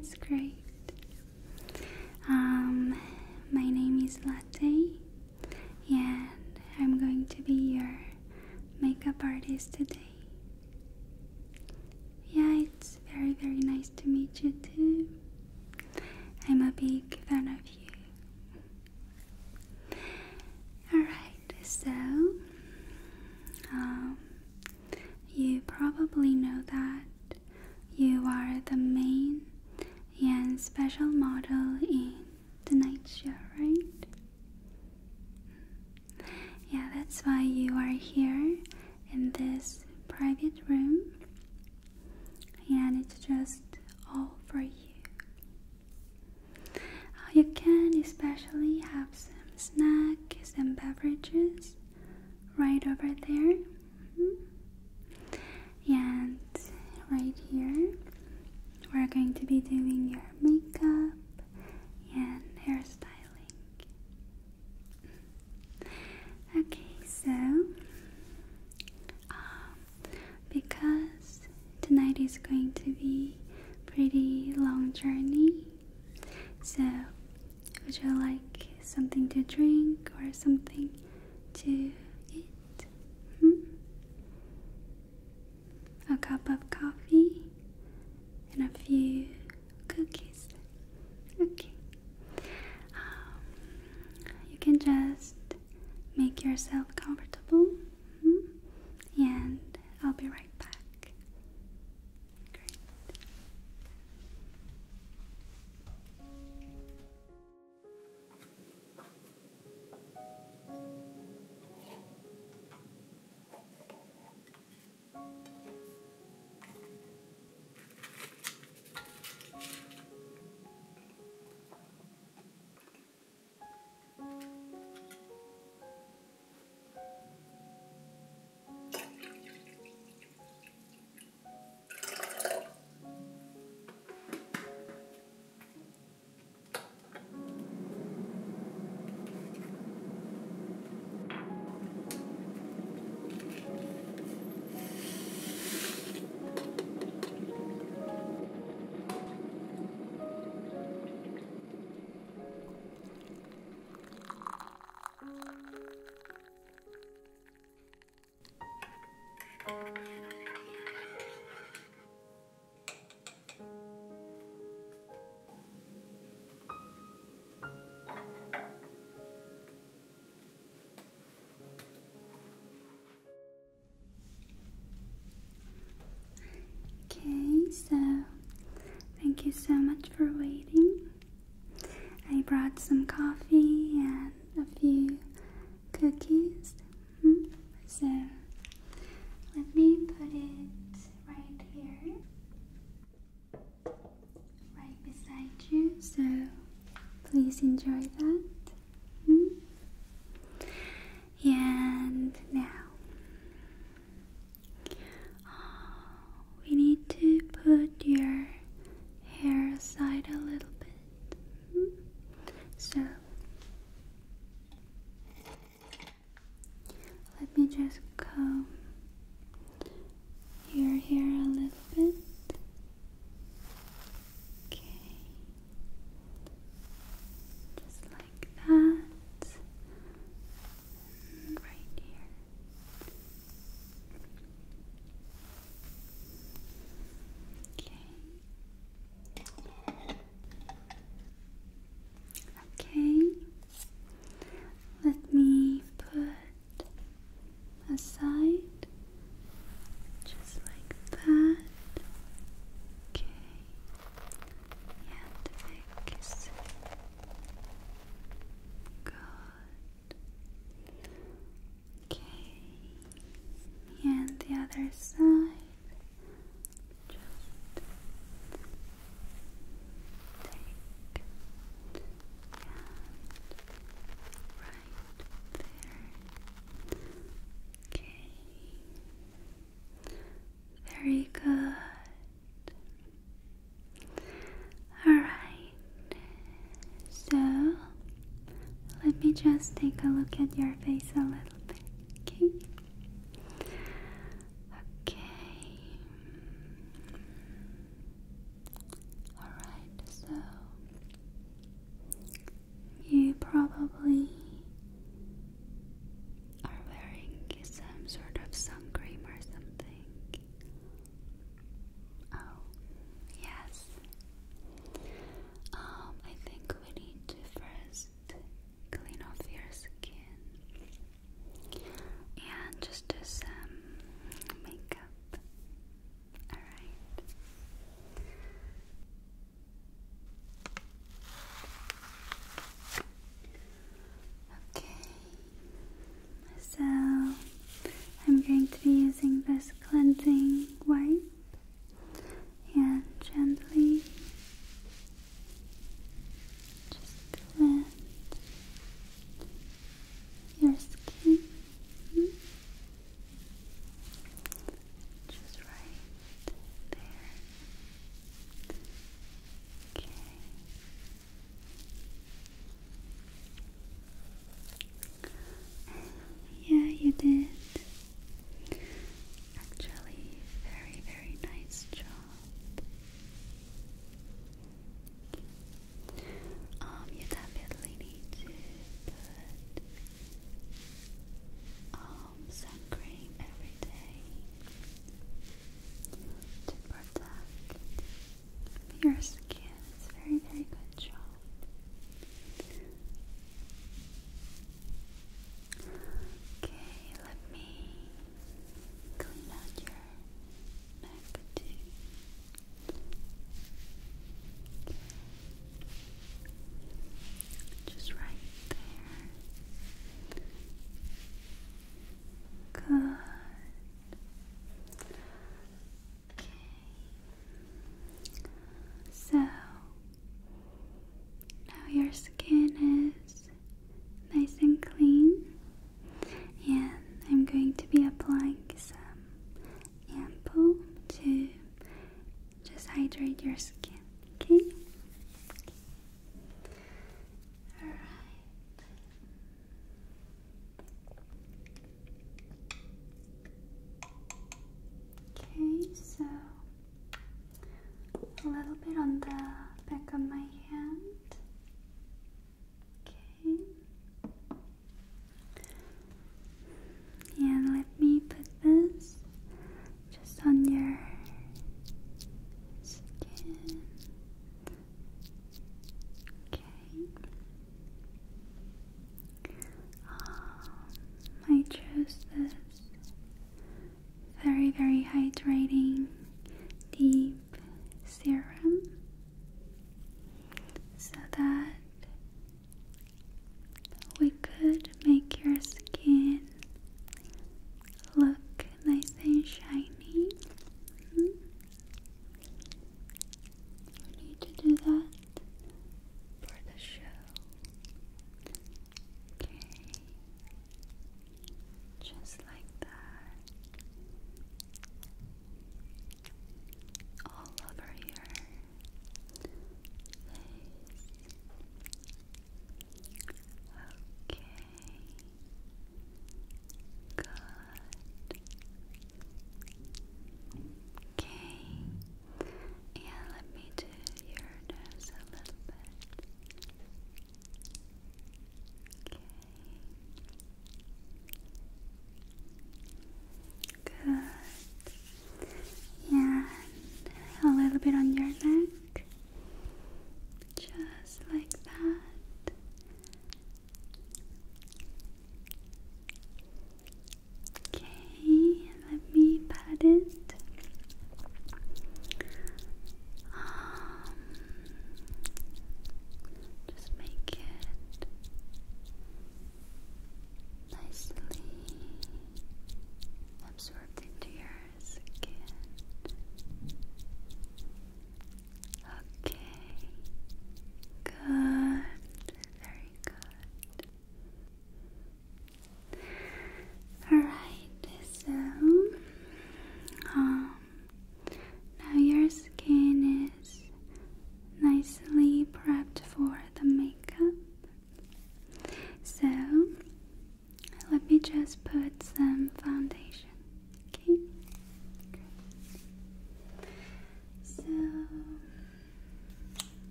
that's great. My name is Latte, and I'm going to be your makeup artist today. Yeah, it's very, very nice to meet you too. I'm a big fan of you. Alright, so you probably know that you are the main and special model in tonight's show, right? Yeah, that's why you are here in this private room, and it's just all for you. You can especially have some snacks and beverages right over there. And right here, we're going to be doing your makeup and hairstyling. Okay, so because tonight is going to be a pretty long journey, so would you like something to drink or something to eat? A cup of coffee and a few cookies. Okay. You can just make yourself comfortable, and I'll be right back. Great. Okay, so thank you so much for waiting. I brought some coffee and a few cookies. So let me put it right here, right beside you. So please enjoy that. And now we need to put your hair aside a little bit. So let me just comb your hair a little bit. Okay, just like that. Right here. Okay, let me put aside just like that. Okay, and fix. Good. Okay, and the other side. Very good. Alright, so let me just take a look at your face a little bit, okay? Okay. Alright, very, very hydrating deep serum so that we could make your skin look nice and shiny. We need to do that for the show. Okay, just like that.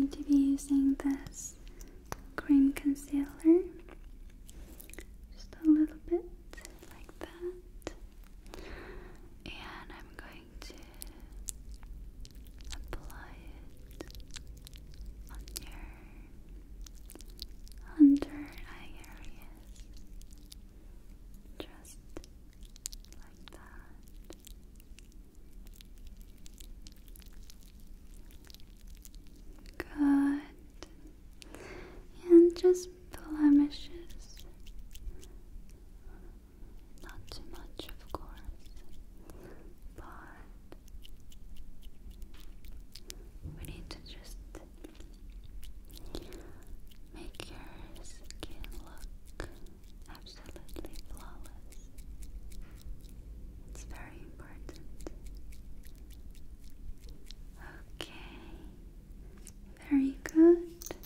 to be using this cream concealer, just a little bit like that, and I'm going to apply it on your under eye areas, just like that. Good. And just blemishes. Not too much, of course, but we need to just make your skin look absolutely flawless. It's very important. Okay, very good.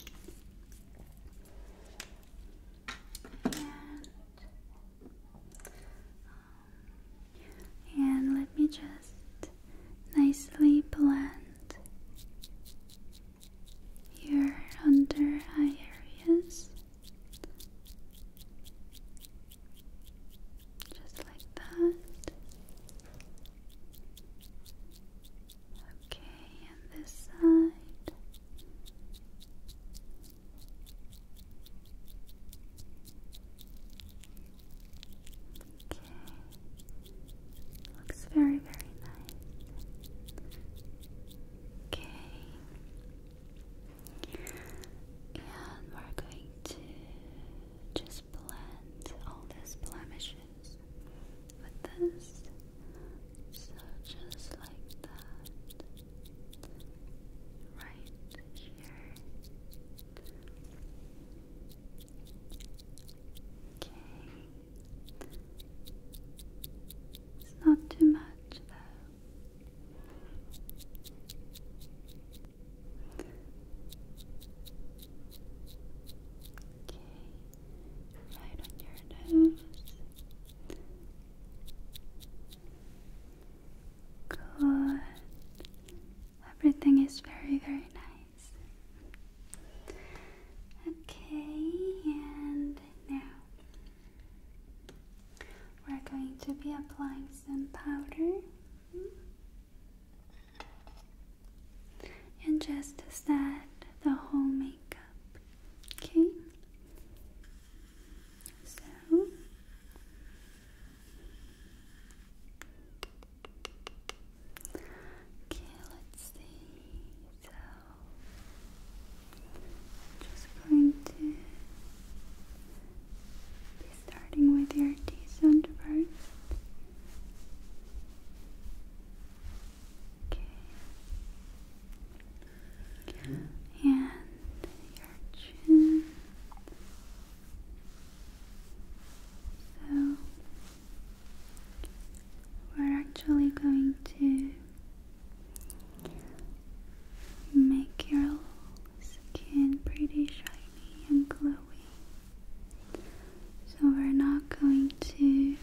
And let me just nicely blend your under eye areas, just like that. Okay, and this side. Okay, looks very, very nice. Okay, and we're going to just blend all these blemishes with this. So just like that, right here. Okay, it's not too much though. Okay, right on your nose. Good. Everything is very, very nice. Okay, and now we're going to be applying some powder and just to set the whole makeup. Okay, so okay, let's see. So I'm just going to be starting with your T-zone first. Okay. And your chin. So we're actually going to make your skin pretty shiny and glowy. So we're not going to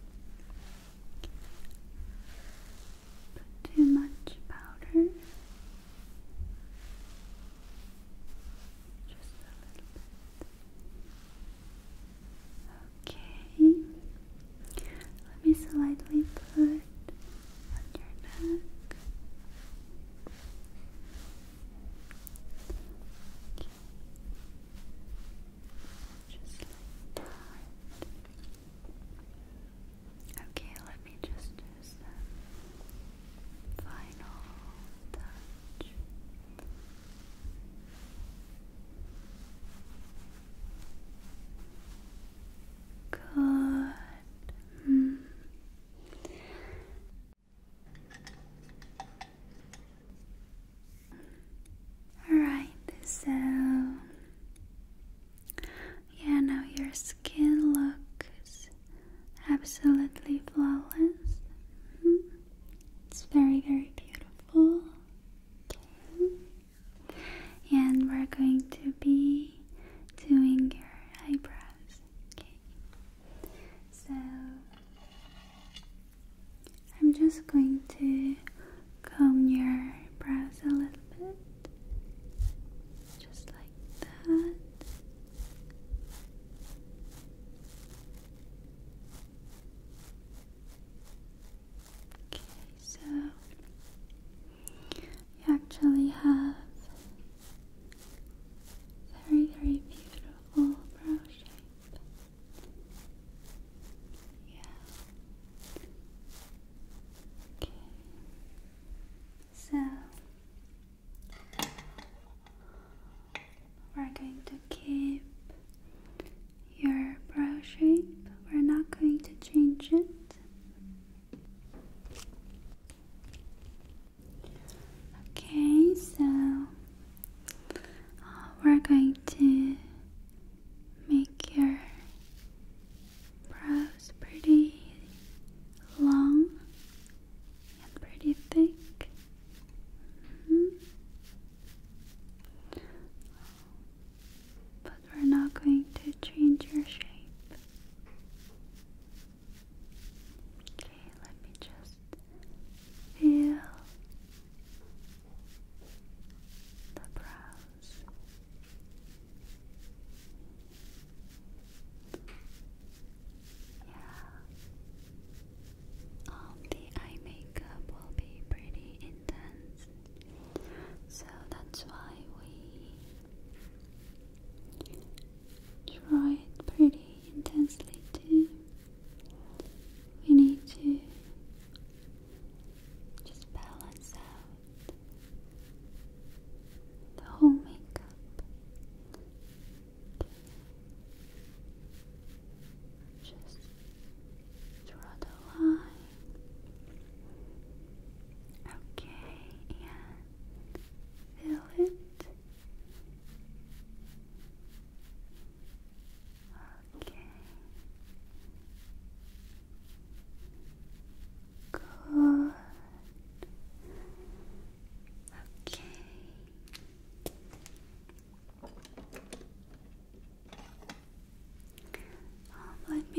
put too much powder. Just a little bit. Okay. Let me slightly put on your neck. Okay. Just like that. Okay, let me just do some final touch. Good. Alright, so yeah, now your skin looks absolutely flawless. It's very, very beautiful. Okay. And we're going to be doing your eyebrows. Okay. So I'm just going to comb your brows a little bit.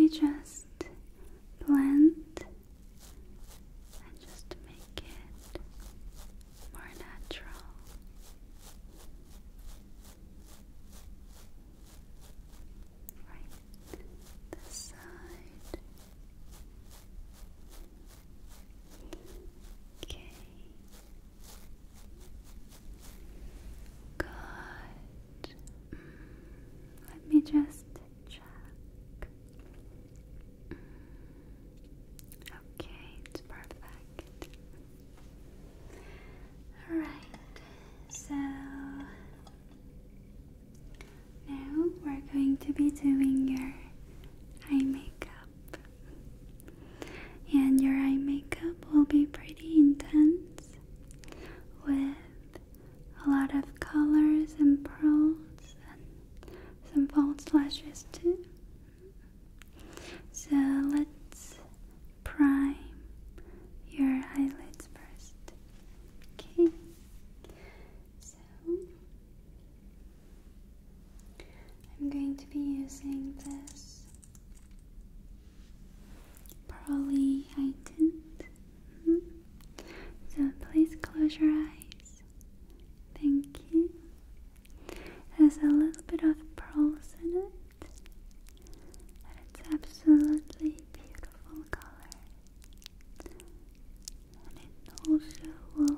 me just blend and just make it more natural. Right, this side. Okay. Good. Let me just check. Okay, it's perfect. Alright, so now we're going to be doing your eye makeup. And your eye makeup will be pretty intense with a lot of colors and pearls and some false lashes too. So let's prime your eyelids first. Okay, so I'm going to be using this pearly eye tint. So please close your eyes. Thank you. It has a little bit of pearls in it, and it's absolutely beautiful color. And it also will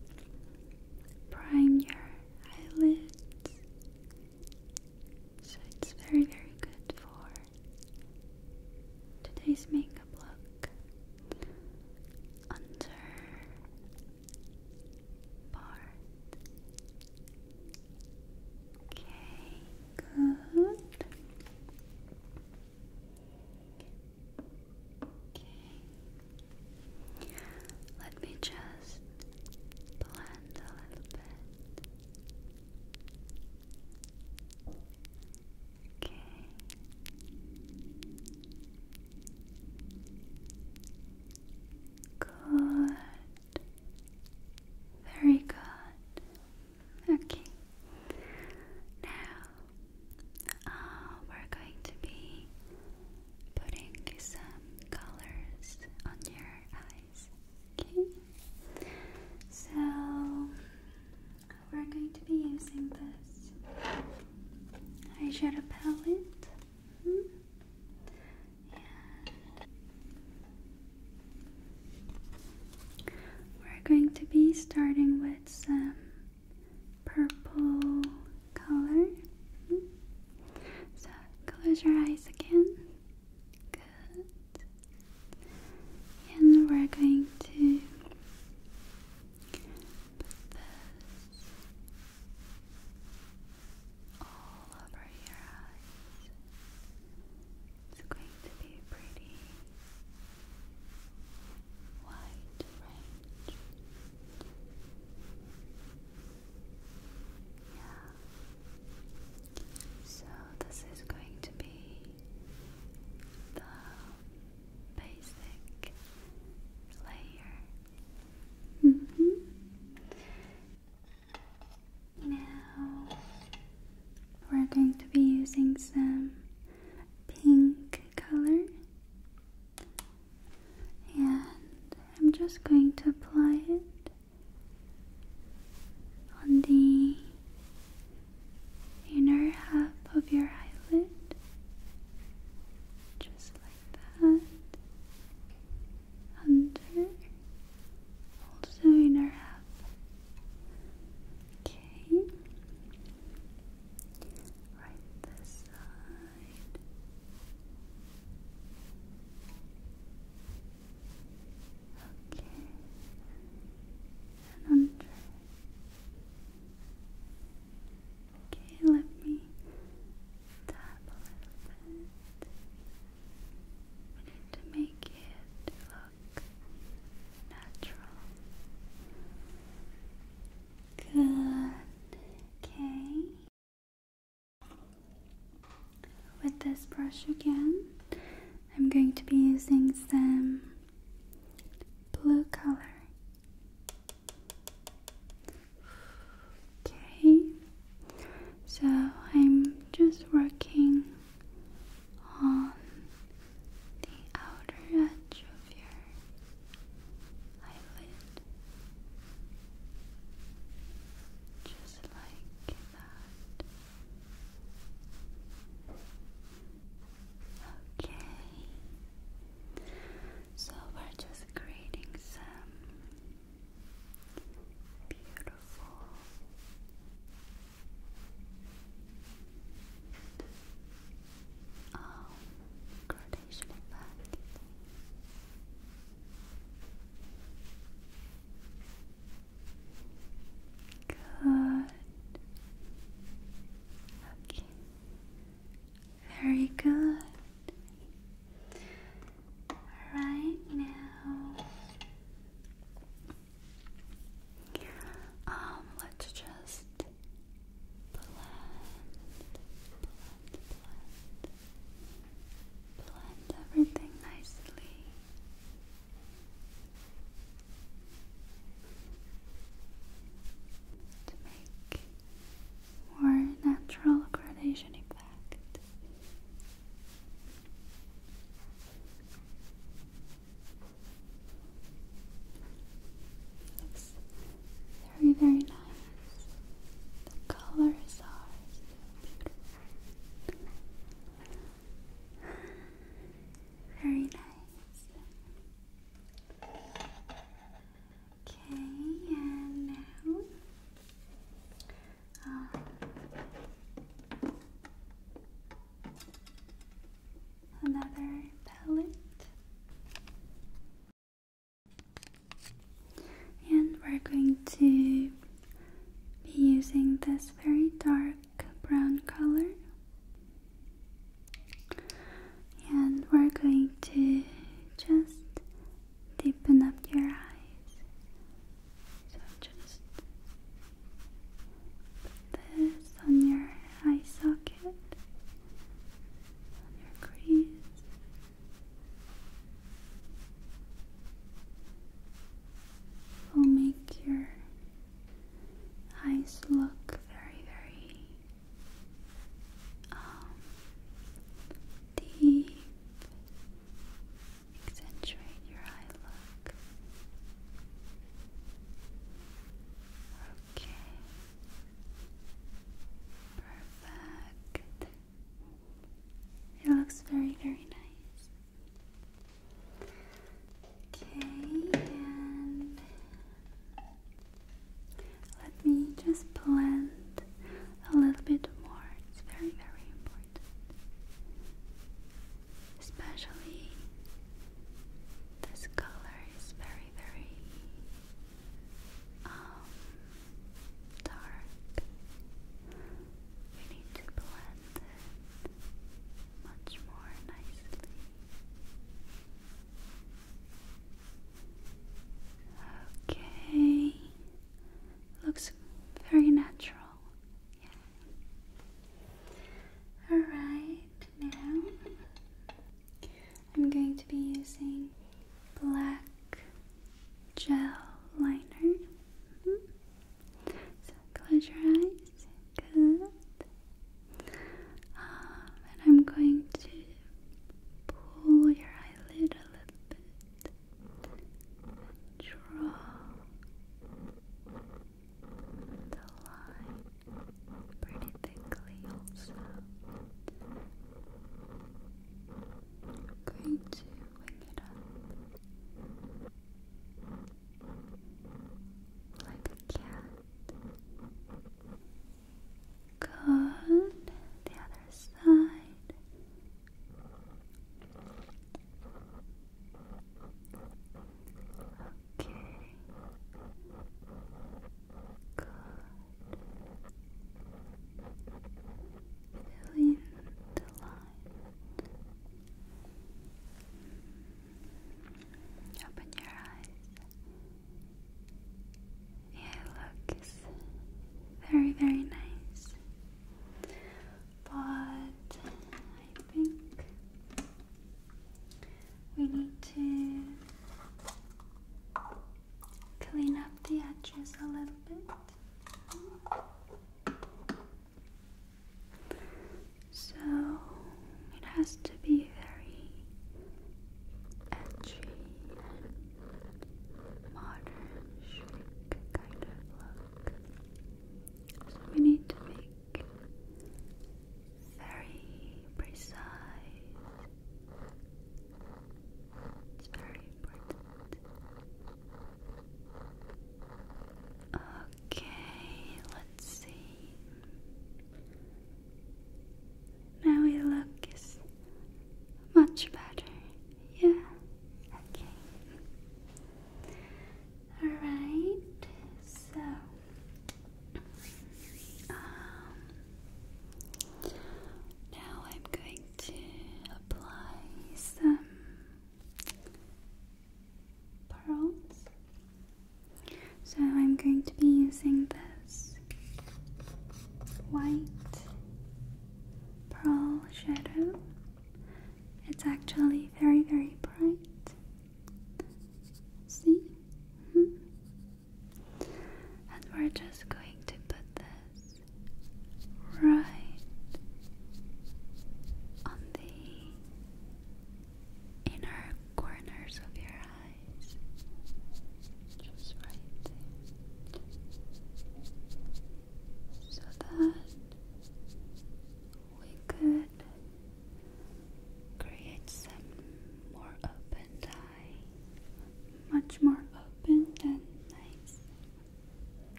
prime your eyelids, so it's very, very good for today's makeup look. Under part. Okay, good. Okay. Let me just blend a little bit. Okay. Good. Very good. Okay. Now, we're going to be putting some colors on your eyes. Okay. So, we're going to be using this eyeshadow palette. We're going to be starting with some purple color. So close your eyes again. Good. And we're going to put this all over your eyes. It's going to be pretty wide range. Yeah. So this is going to be the basic layer. Now we're going to be using some pink color, and I'm just going to apply it on the inner half of your eyelid, just like that. Under, also inner half. Okay. Right this side. Okay. And under. Okay, let me tap a little bit. We need to make it look natural. Good. Okay. With this brush again, I'm going to be using some blue color. Okay. So I'm just working on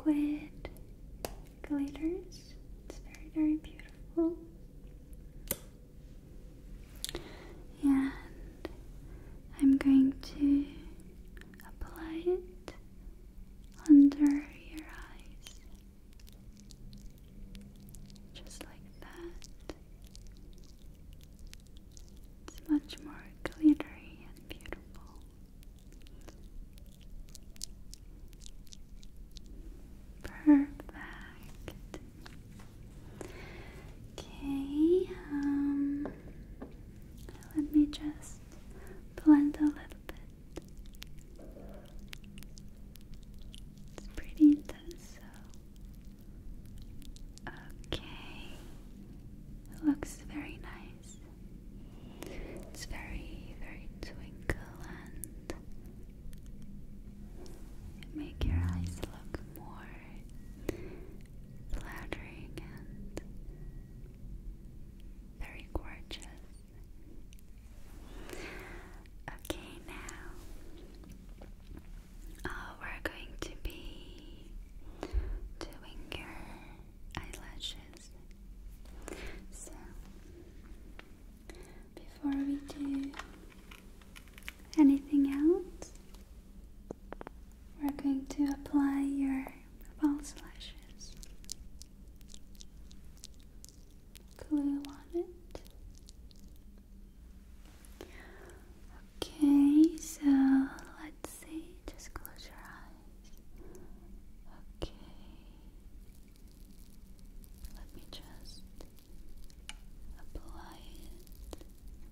with glitters. It's very, very beautiful. And I'm going to apply it under your eyes, just like that. It's much more glittery and beautiful. Perfect. Okay, let me just blend a little bit. It's pretty intense, so okay. It looks very nice. It's very, very twinkle and make your eyes look more flattering and very gorgeous. Okay, now we're going to be doing your eyelashes. So before we do anything else, we're going to apply your false lashes. Glue on it. Okay, so let's see. Just close your eyes. Okay. Let me just apply it.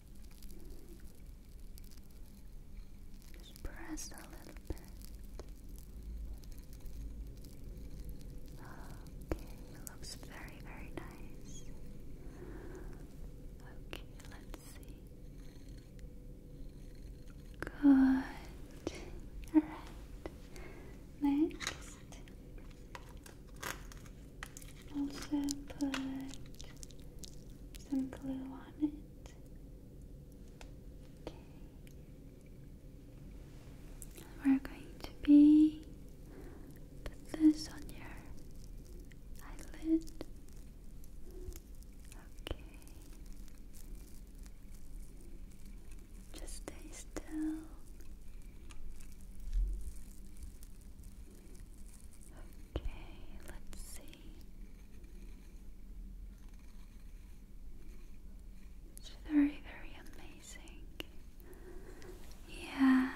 Just press a little bit. Okay, it looks very, very nice. Okay, let's see. Good. Alright. Next, also put some glue on it. Okay. We're going to put this on your eyelid. Okay. Just stay still. Okay, let's see. It's very, very amazing. Yeah.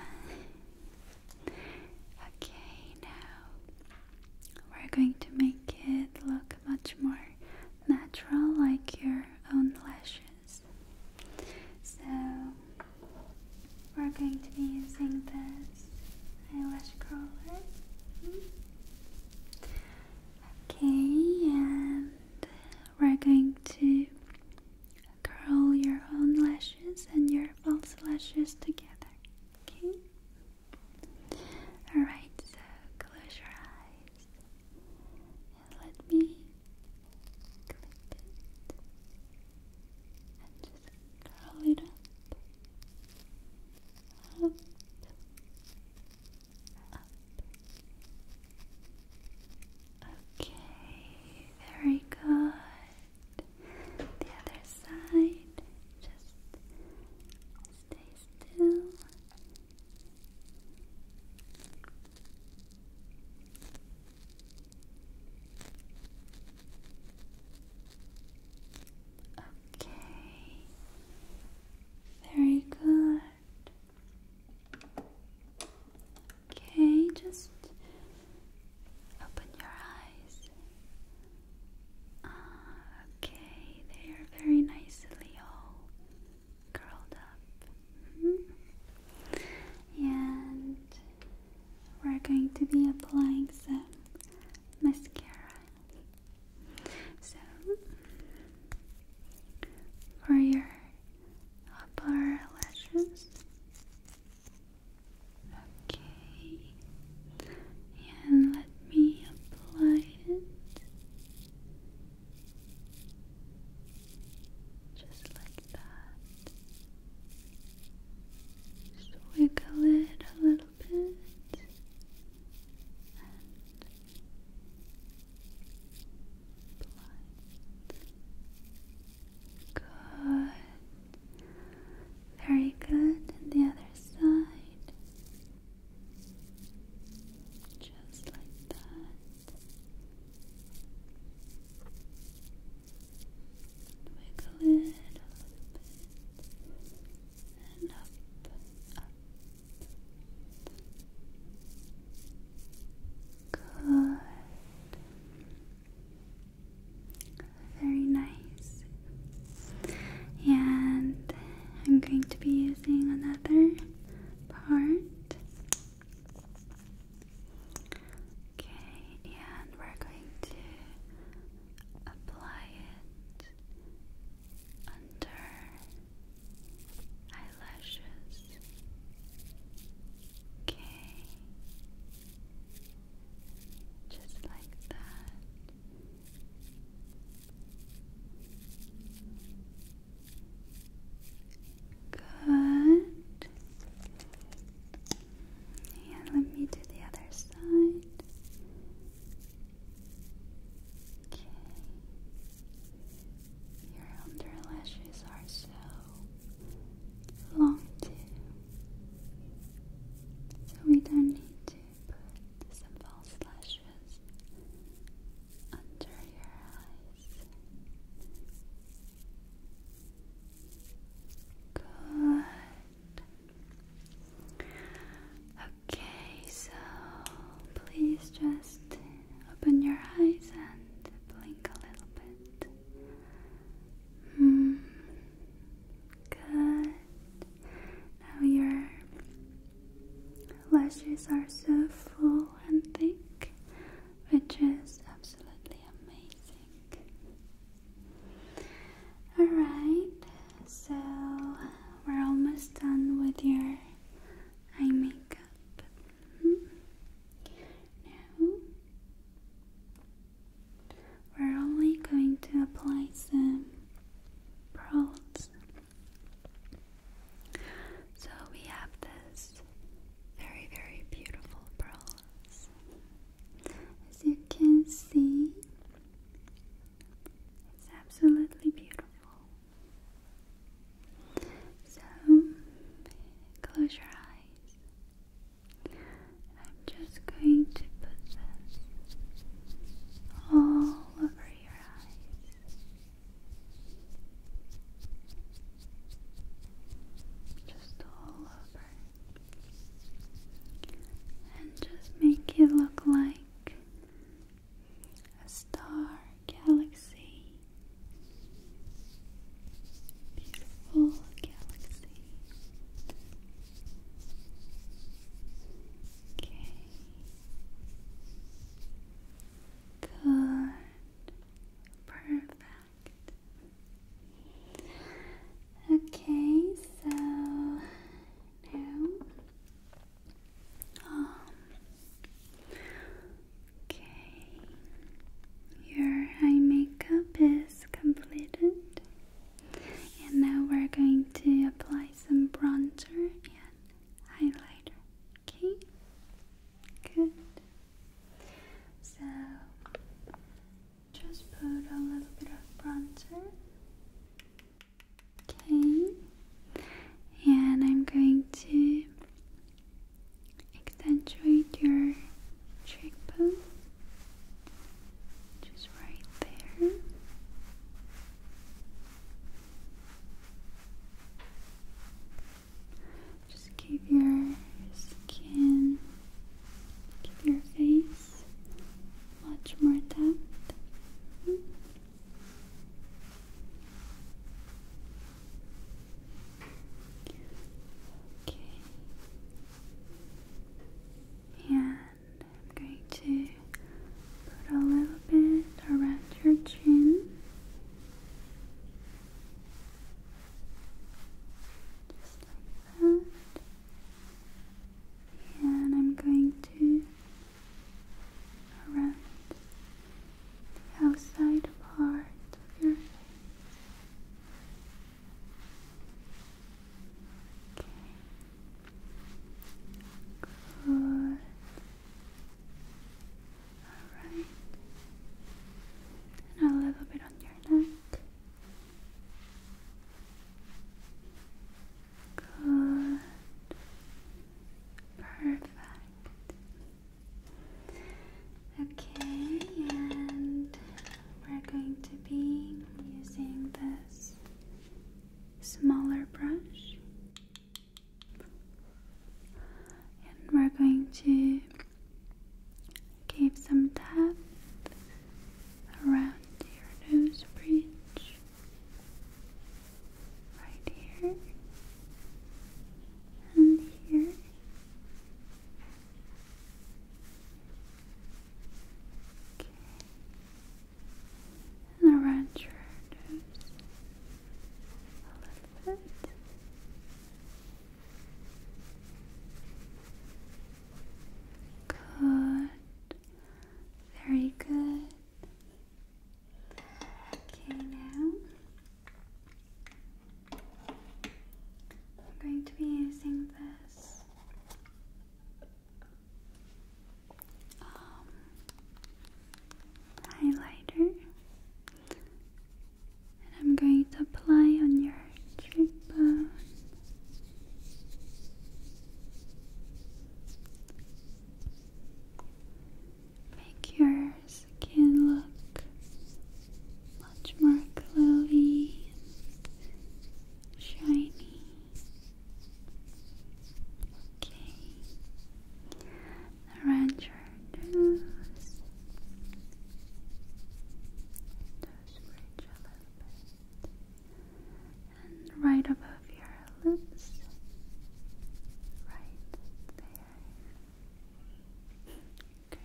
Okay, now we're going to make it look much more natural, like your own lashes. So we're going to be using this eyelash curler. Okay, and we're going to curl your own lashes and your false lashes together. Okay? Alright, so close your eyes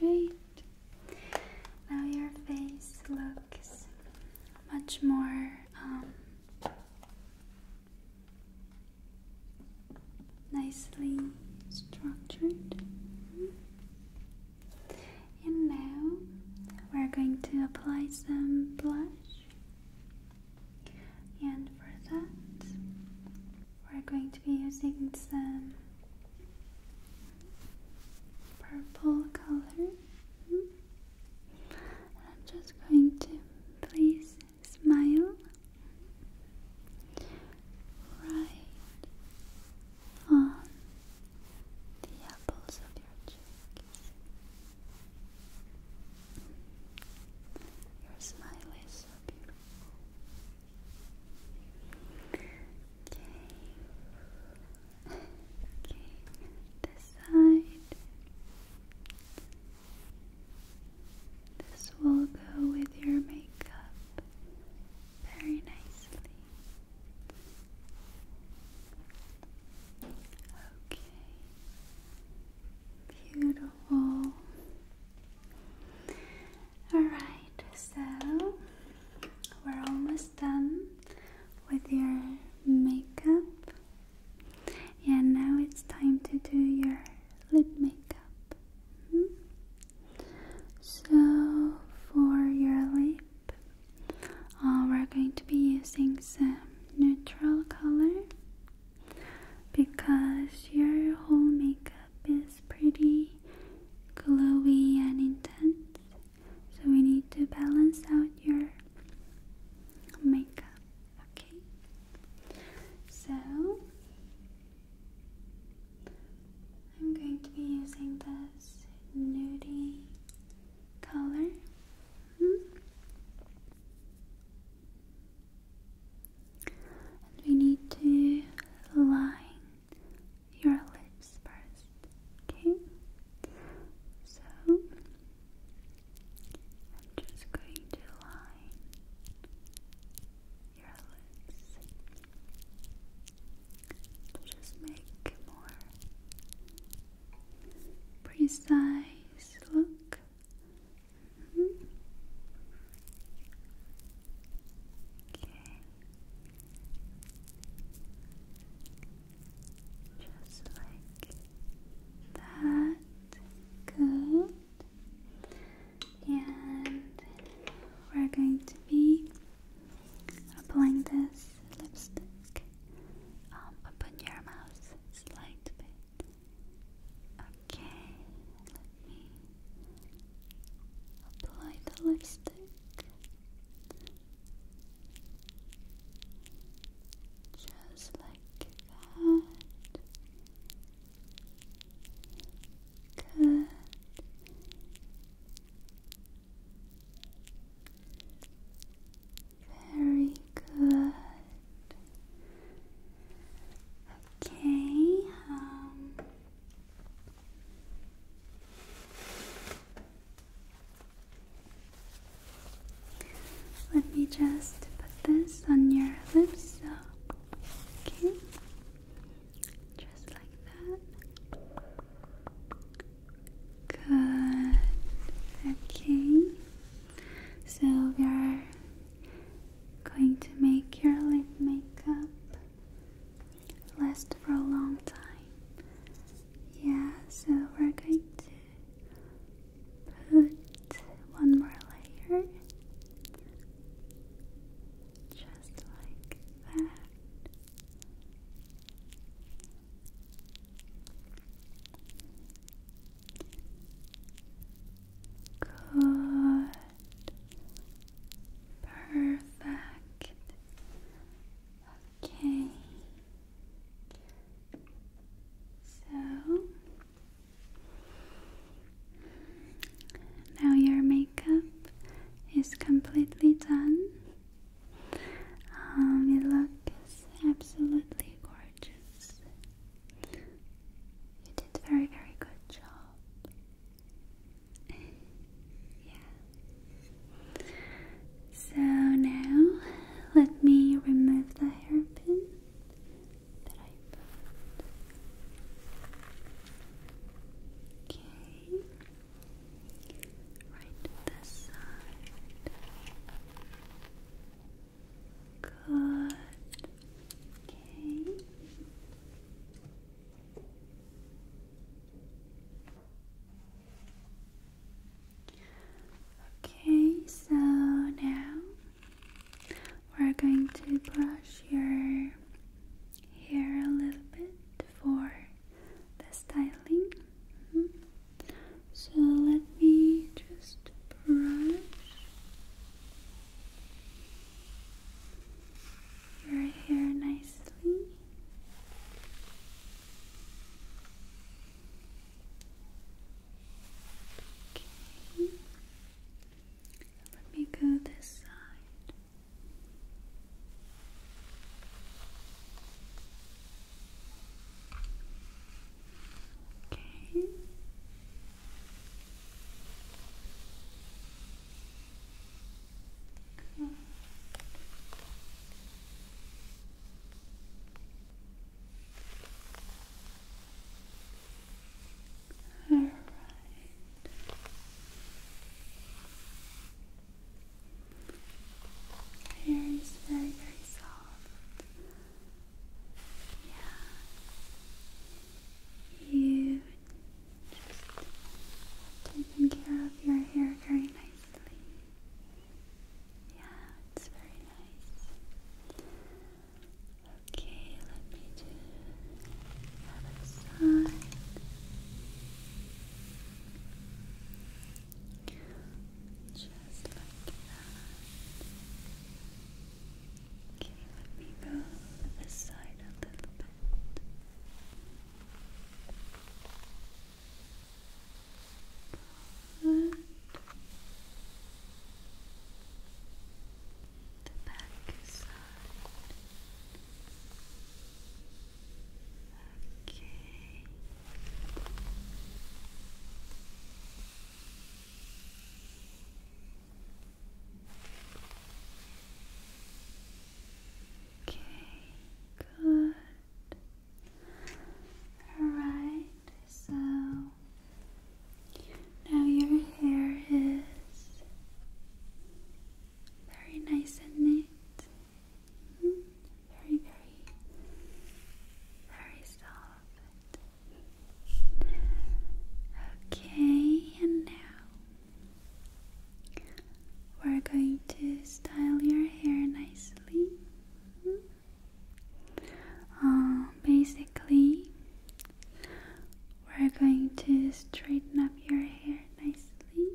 great. Now your face looks much more nicely structured. And now we're going to apply some blush, and for that we're going to be using some purple color. I'm just going to please smile right on the apples of your cheeks. Your smile is so beautiful. Okay, this side. This will go with your makeup very nicely. Okay, beautiful. Alright, so we're almost done with your makeup, and now it's time to do your lip makeup. So for your lip, we're going to be using some neutral color because your whole makeup is pretty glowy and intense, so we need to balance out your makeup. Okay, so I'm going to be using this nudie color. And we need to line your lips first. Okay, so I'm just going to line your lips to just make a more precise look. Okay, just like that. Good. And we're going to be applying this lipstick. Open your mouth a slight bit. Okay, let me apply the lipstick. Just like that. Good. Very good. Okay. Let me just put this on your lips. So, okay. Just like that. Good. Okay. So we are going to make your lip makeup last for a long time. Yeah, so we're going to put one more layer. Just like that. going to style your hair nicely. Basically, we're going to straighten up your hair nicely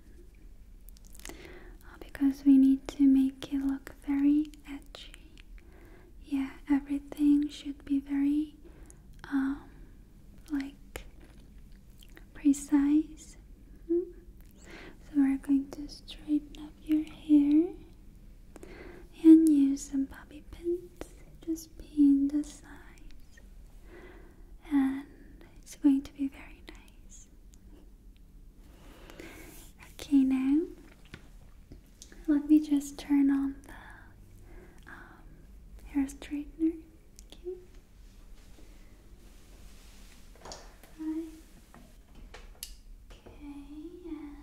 because we need to make it look very edgy. Yeah, everything should be very like precise. So we're going to straighten up your hair and use some bobby pins, just pin the sides, and it's going to be very nice. Okay, now let me just turn on the hair straightener. Okay. Right. Okay, and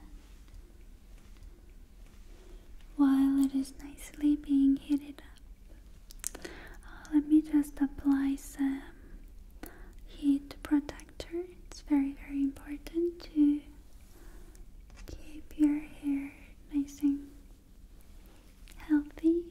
while it is nicely being heated up, let me just apply some heat protector. It's very, very important to keep your hair nice and healthy.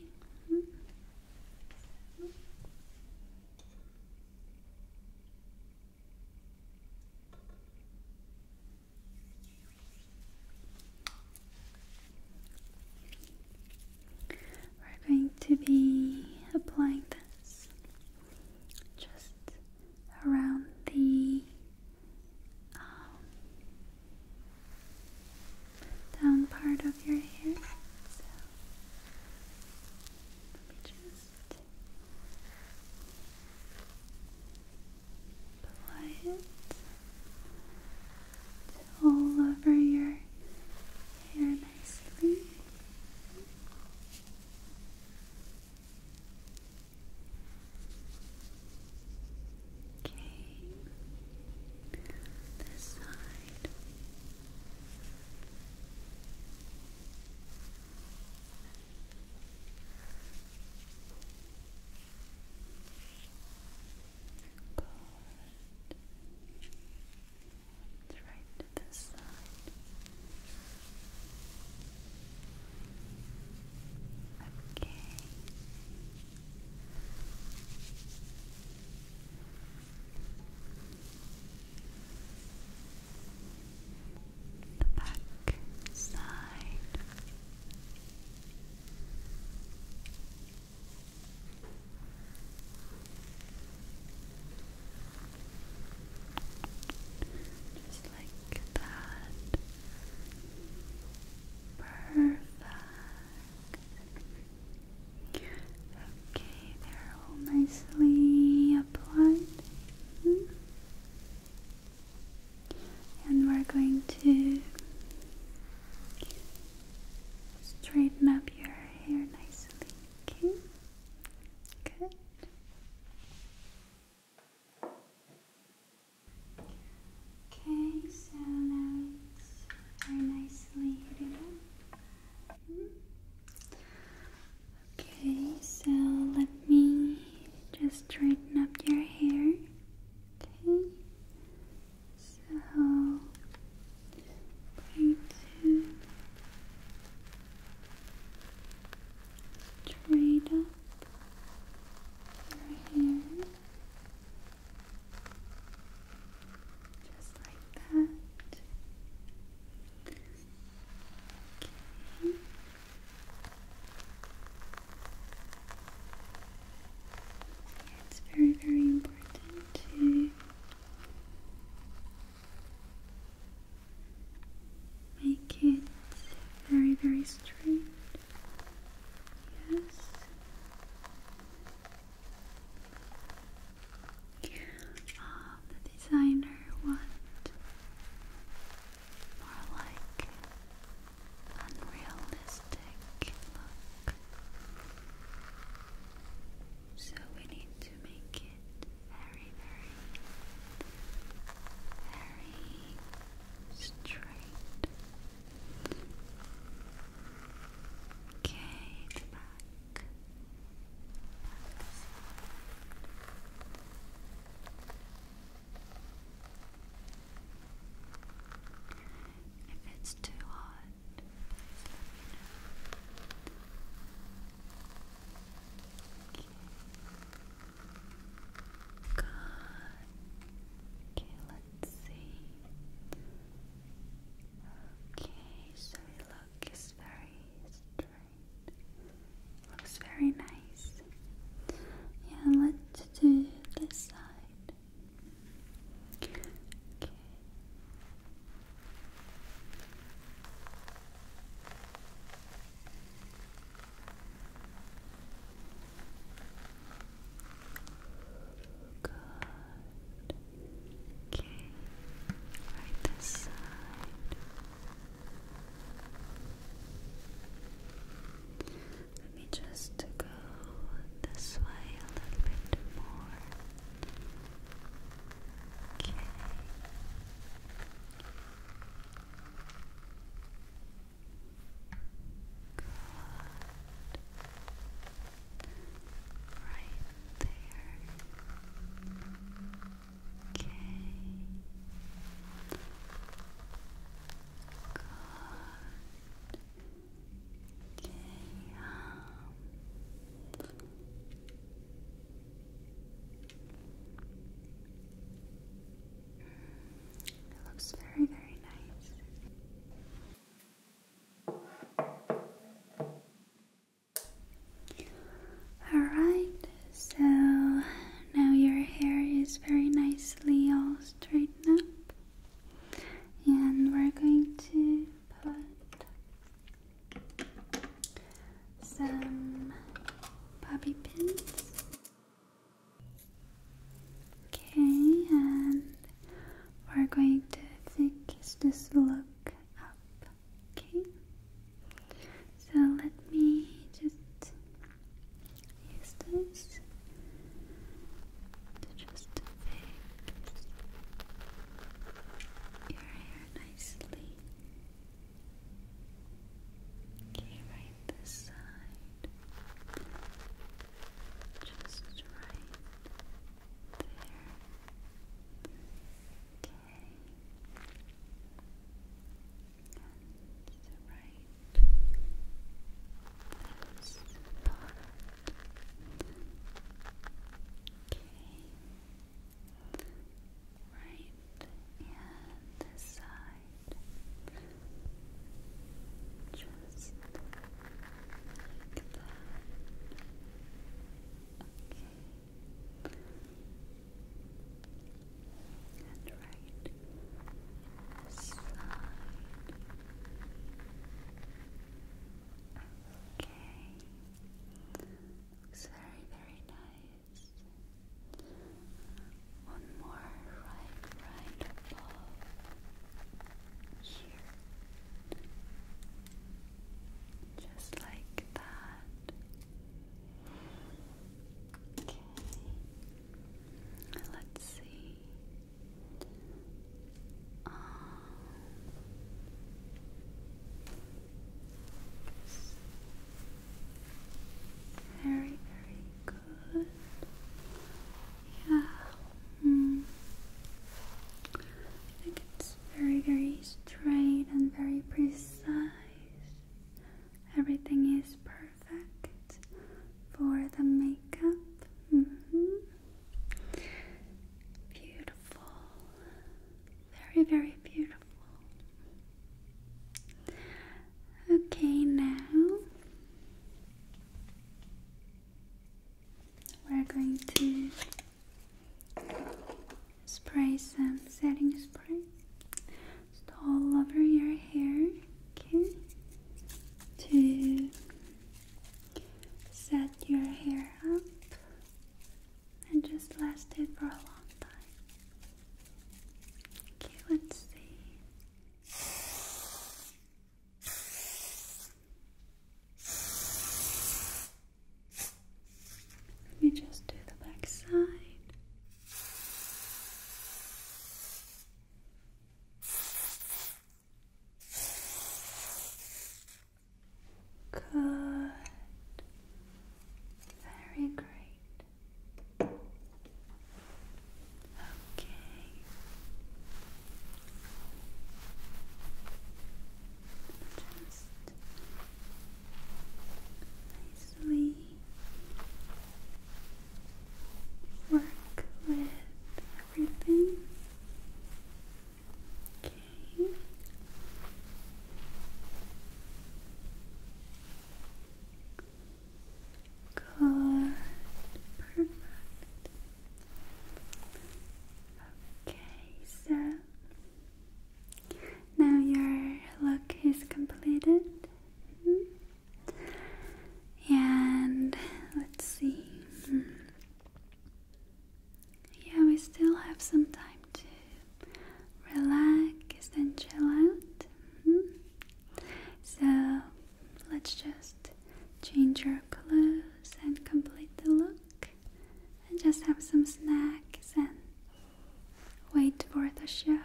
let's just change our clothes and complete the look, and just have some snacks and wait for the show.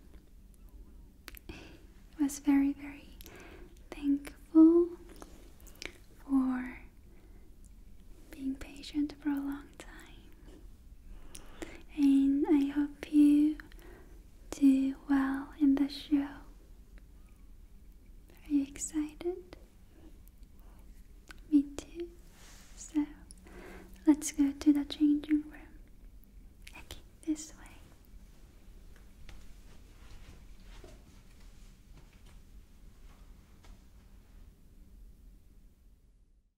I was very, very thankful for being patient for a long time, and I hope you do well in the show. Are you excited? Me too. So let's go to the changing room.